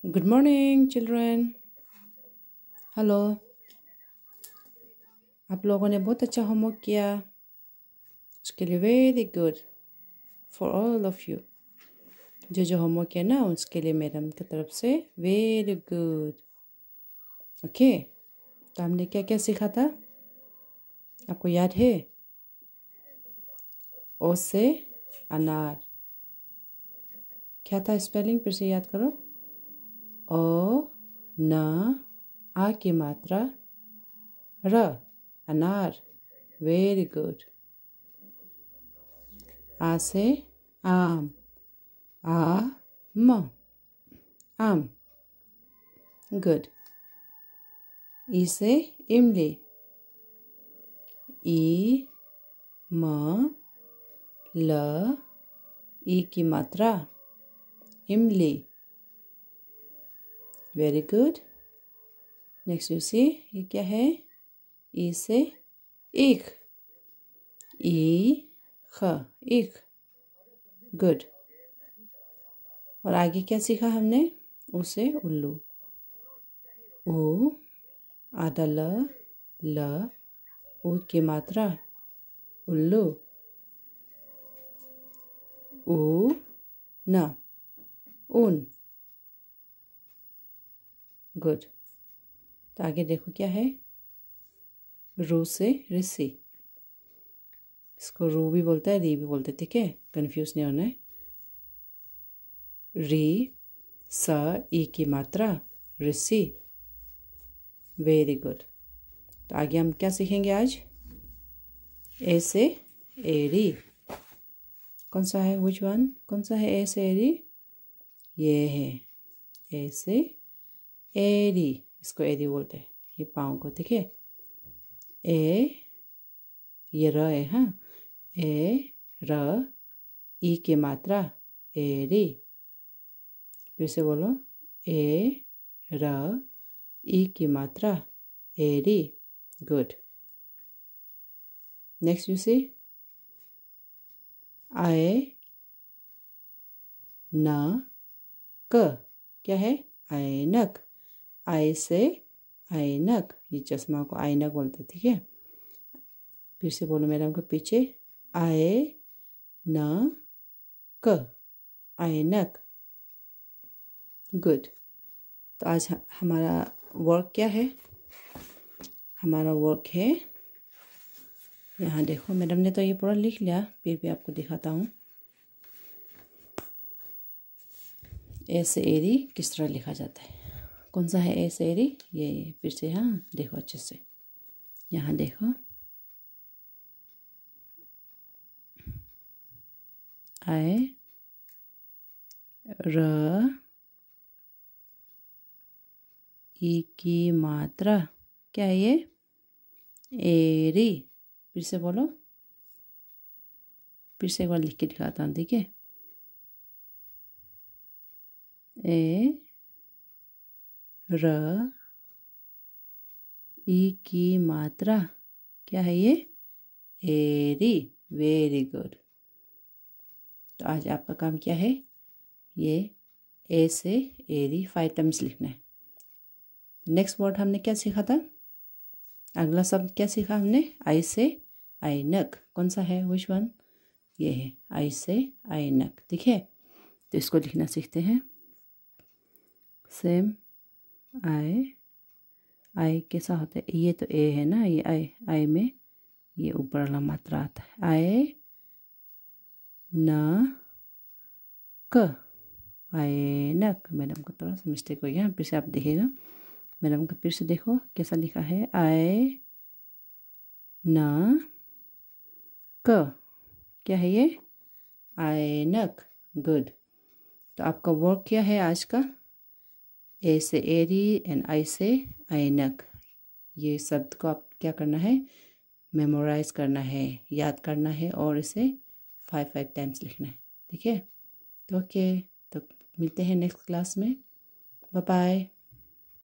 Good morning, children. Hello. आप लोगों ने बहुत अच्छा होमवर्क किया, उसके लिए very good for all of you. जो होमवर्क किया ना, उसके लिए मैडम की तरफ से वेरी गुड। ओके, तो हमने क्या क्या सीखा था, आपको याद है? ओ से अनार, क्या था स्पेलिंग? फिर से याद करो। ओ न आ की मात्रा र, अनार, वेरी गुड। आ से आम, आम, गुड। ई से इमली, ई म ल, ई की मात्रा, इमली, very good. Next you see, ये क्या है? ई से ईख, ई ख, ईख, गुड। और आगे क्या सीखा हमने? उ से उल्लू, उ आधा ल, उ की मात्रा, उल्लू, उ न, ऊन, गुड। तो आगे देखो क्या है? रू से ऋषि, इसको रू भी बोलता है, री भी बोलते, ठीक है, कंफ्यूज नहीं होना है। री स ई की मात्रा, ऋषि, वेरी गुड। तो आगे हम क्या सीखेंगे आज? ए से एरी, कौन सा है? Which one? कौन सा है ए से एरी? ये है ए से एरी, इसको एरी बोलते हैं, ये पाँव को, ठीक है। ए, ये र है, हाँ, ए र ई की मात्रा, एरी, फिर से बोलो, ए र ई की मात्रा, एरी, गुड। नेक्स्ट यू सी, आए न क, क्या है? ऐनक, आई से ऐनक, ये चश्मा को ऐनक बोलते, ठीक है। फिर से बोलो मैडम के पीछे, आए न क, ऐनक, गुड। तो आज हमारा वर्क क्या है? हमारा वर्क है, यहाँ देखो, मैडम ने तो ये पूरा लिख लिया, फिर भी आपको दिखाता हूँ। ए से एरी किस तरह लिखा जाता है? कौन सा है ए से एरी? ये फिर से, हाँ देखो अच्छे से, यहाँ देखो, आए र ई की मात्रा, क्या है ये? एरी, फिर से बोलो, फिर से एक बार लिख के दिखाता हूँ, ठीक है। ए र ई की मात्रा, क्या है ये? एरी, वेरी गुड। तो आज आपका काम क्या है? ये ए से एरी 5 टाइम्स लिखना है। नेक्स्ट वर्ड हमने क्या सीखा था? अगला शब्द क्या सीखा हमने? आई से ऐनक, कौन सा है? Which one? ये है आई से ऐनक, ठीक है। तो इसको लिखना सीखते हैं। सेम, आई कैसा होता है? ये तो ए है ना, ये आई में ये ऊपर वाला मात्रा आता है, आए न क, ऐनक। मैडम को थोड़ा सा मिस्टेक हो गया, फिर से आप देखिएगा, मैडम का फिर से देखो कैसा लिखा है, आए न क, क्या है ये? ऐनक, गुड। तो आपका वर्क क्या है आज का? ए से एरी एंड आई से ऐनक, ये शब्द को आप क्या करना है? मेमोराइज करना है, याद करना है, और इसे 5 टाइम्स लिखना है, ठीक है। तो ओके, तो मिलते हैं नेक्स्ट क्लास में, बाय बाय।